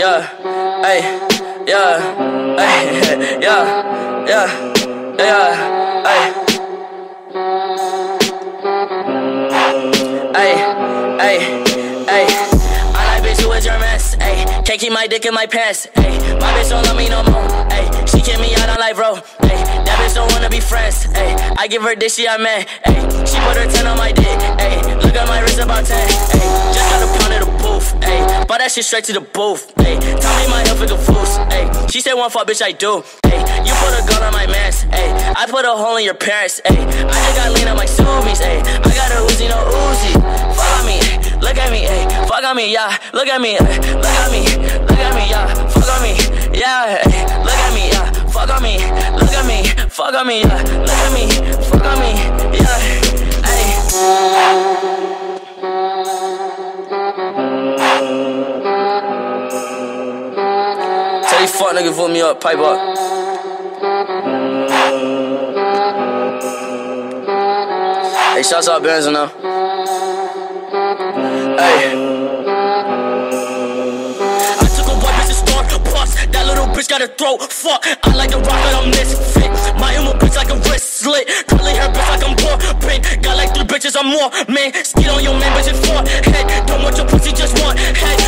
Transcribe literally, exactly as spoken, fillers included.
yeah, ay, yeah, ay, yeah, yeah, yeah, ay, ay, ay, ay. I like bitch who is your mess, ay. Can't keep my dick in my pants, ay. My bitch don't love me no more, ay. She kick me out on life, bro, ay. That bitch don't wanna be friends, ay. I give her dick, she a man, ay. She put her ten on my dick, ay. Look at my wrist about ten, ay. Just got a pound of the booth, ay. Bought that shit straight to the booth, ay. Tell me my health is a foos, ay. She said one fuck, bitch, I do, ay. You put a gun on my mans, ay. I put a hole in your parents, ay. I just got lean on my Subies, ay. I got a Uzi, no Uzi. Fuck on me, look at me, ay. Fuck on me, yeah. Look at me, ay. Look at me, look at me, yeah. Fuck on me, yeah. Ay. Look at me, yeah. Fuck on me, look at me, fuck on me, yeah. Look at me, fuck on me, yeah. Ay. Tell these fuck niggas vote me up, pipe up. Hey, shouts out Benz now. Hey. I took a white bitch to store, bust. That little bitch got a throat, fuck. I like the rock, but I'm misfit. My emo bitch like a wrist slit. Curly hair bitch like I'm poor, pink. Got like three bitches or more, man. Skid on your man, bitch, it's four. Head, don't want your pussy, just one head.